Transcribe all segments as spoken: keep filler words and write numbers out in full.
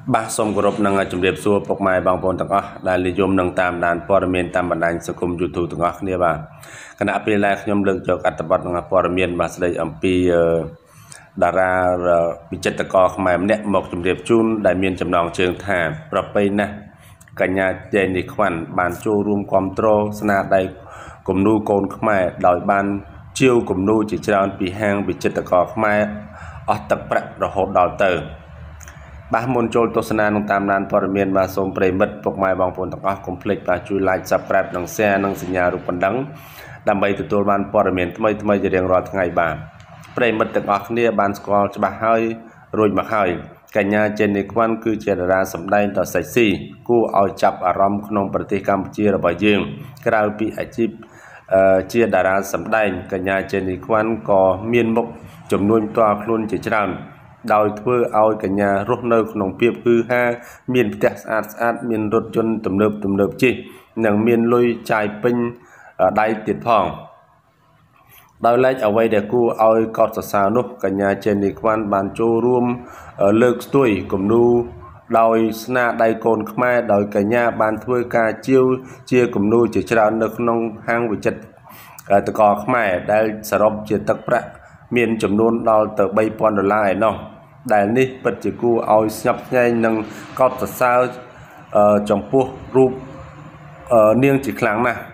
បាទសូមគោរពនឹងជម្រាបសួរពុកម៉ែបងប្អូនទាំងអស់ដែលនិយមនឹងតាមដានព័ត៌មានតាមបណ្ដាញសង្គម YouTube ទាំងអស់គ្នាបាទគណៈពេលដែលខ្ញុំលើកយកអត្ថបទនឹងព័ត៌មានបាទស្ដីអំពីតារាវិចិត្រករខ្មែរម្នាក់មកជម្រាបជូនដែលមានចំណងជើងថាប្រពៃណាស់កញ្ញាជេនីខ្វាន់បានចូលរួមគាំទ្រស្នាដៃគំនូរកូនខ្មែរដោយបានជាវគំនូរជាច្រើនពីហាងវិចិត្រករខ្មែរអស់ទឹកប្រាក់រហូតដល់ទៅបាទមុនចូលទស្សនានឹងតាមដានព័ត៌មានបាទសូមប្រិមិត្តពុកម៉ែបងប្អូនទាំងអស់កុំភ្លេចបាទជួយ like subscribe និង share និងសញ្ញារូបបណ្ដឹងដើម្បីទទួលបានព័ត៌មានថ្មីថ្មីជារៀងរាល់ថ្ងៃបាទប្រិមិត្តទាំងអស់គ្នាបានស្គាល់ច្បាស់ហើយរួចមកហើយកញ្ញាជេនីខ្វាន់គឺជាតារាសម្ដែងដ៏សេកស៊ីគួរឲ្យចាប់អារម្មណ៍ក្នុងប្រទេសកម្ពុជារបស់យើងក្រៅពីអាជីពជាតារាសម្ដែងកញ្ញាជេនីខ្វាន់ក៏មានមុខចំនួនផ្ទាល់ខ្លួនជាច្រើនដោយធ្វើឲ្យកញ្ញារស់នៅក្នុងភាពគឺហាមានផ្ទះស្អាតស្អាតមានរថយន្តទំនើបទំនើបជិះនិងមានលុយចាយពេញដៃទៀតផងដោយឡែកអ្វីដែលគួរឲ្យកត់សរសើរនោះកញ្ញាជេនីខ្វាន់បានចូលរួមលើកស្ទួយគំនូរដោយស្នាដៃកូនខ្មែរដោយកញ្ញាបានធ្វើការជាវជាគំនូរជាច្រើននៅក្នុងហាងវិចិត្រករខ្មែរដែលសរុបជាទឹកប្រាក់មានចំនួនដល់ទៅបីពាន់ដុល្លារឯណោះដែលនេះពិតជាគួរឲ្យស្ញប់ស្ញែងនិងកោតសរសើរចំពោះរូបនាងជាខ្លាំងណាស់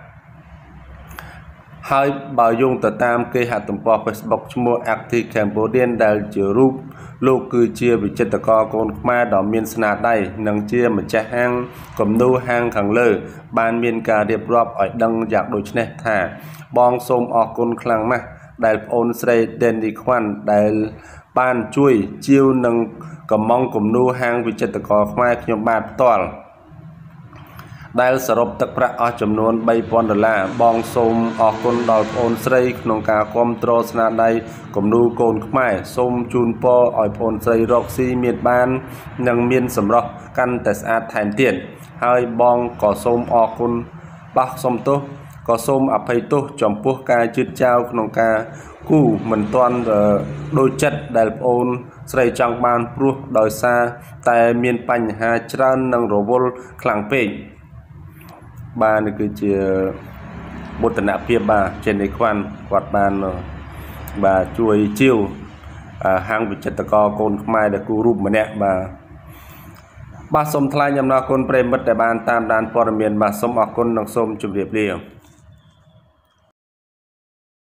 ហើយបើយោងទៅតាមគេហទំព័រ Facebook ឈ្មោះ Active Cambodian ដែលជារូបលោកគឺជាវិចិត្រករកូនខ្មែរដ៏មានស្នាដៃនិងជាម្ចាស់ហាងគំនូរហាងខាងលើបានមានការរៀបរាប់ឲ្យដឹងយ៉ាងដូចនេះថាបងសូមអរគុណខ្លាំងណាស់ដែលប្អូនស្រីដេនីខ្វាន់ដែលបានជួយជាវនឹងកំងគំនូរហាងវិចិត្រករខ្មែរខ្ញុំបាទផ្ទាល់ដែលសរុបទឹកប្រាក់អស់ចំនួនបីពាន់ដុល្លារបងសូមអរគុណដល់ប្អូនស្រីក្នុងការគាំទ្រស្នាដៃគំនូរកូនខ្មែរសូមជូនពរឲ្យប្អូនស្រីរកស៊ីមានបាននិងមានសម្រស់កាន់តែស្អាតថែមទៀតហើយបងក៏សូមអរគុណបោះសុំទោសក៏សូមអភ័យទោសចំពោះការជឿចៅក្នុងការគូមិនទាន់ដូចចិត្តដែលប្អូនស្រីចង់បានព្រោះដោយសារតែមានបញ្ហាច្រើននិងរវល់ខ្លាំងពេកបាទនេះគឺជាមោទនភាពបាទជេនីខ្វាន់គាត់បានបាទជួយជាវហាងវិចិត្រករកូនខ្មែរដែលគូរូបម្នាក់បាទបាទសូមថ្លែងអំណរគុណប្រិមិត្តដែលបានតាមដានព័ត៌មានបាទសូមអរគុណនិងសូមជម្រាបលា